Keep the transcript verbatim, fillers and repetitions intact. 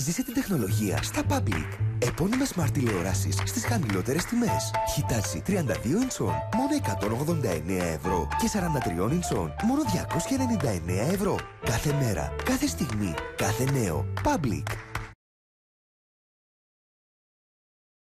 Ζήσε την τεχνολογία στα Public. Επώνυμες smart τηλεοράσεις στις χαμηλότερες τιμές. Hitachi τριάντα δύο ιντσών μόνο εκατόν ογδόντα εννέα ευρώ και σαράντα τρία ιντσών μόνο διακόσια ενενήντα εννέα ευρώ. Κάθε μέρα, κάθε στιγμή, κάθε νέο. Public.